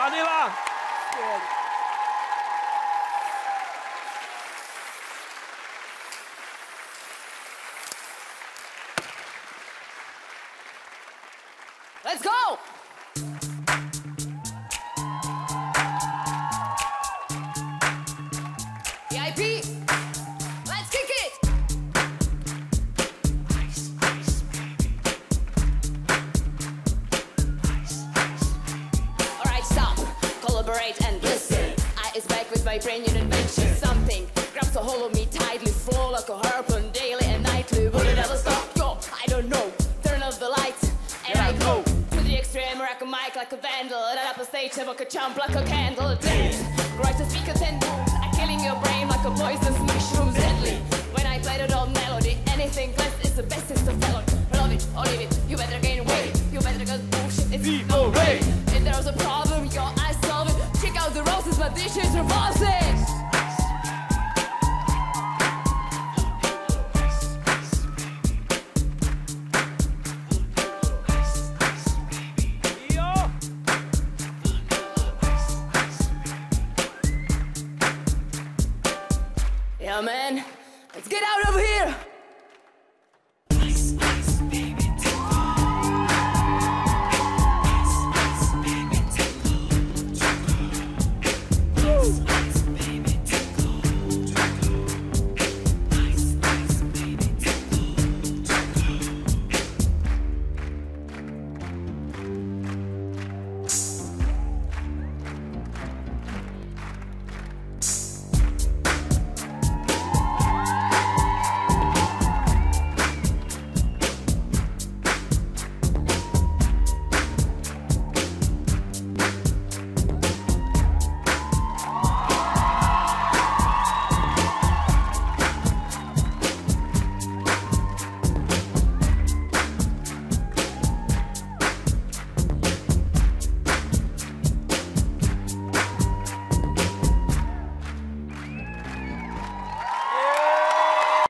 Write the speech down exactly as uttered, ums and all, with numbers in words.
Vanilla. Let's go! V I P, let's kick it! Alright, stop, collaborate and listen. I is back with my brain unit mention something. Grabs a hold of me tightly, flow like a harpoon daily and nightly. Will it ever stop? Yo, I don't know. Turn off the lights and I go. Extreme, rock a mic like a vandal. Light up a stage, never could jump like a candle. Dance, rise to speakers and booms. I'm killing your brain like a poisonous mushrooms. Deadly, when I play the old melody, anything less is the best, is the felon. Love it or leave it, you better gain weight. You better go bullshit, it's no way. If there's a problem, yo, I solve it. Check out the roses, my dishes are bosses. Yeah, man, let's get out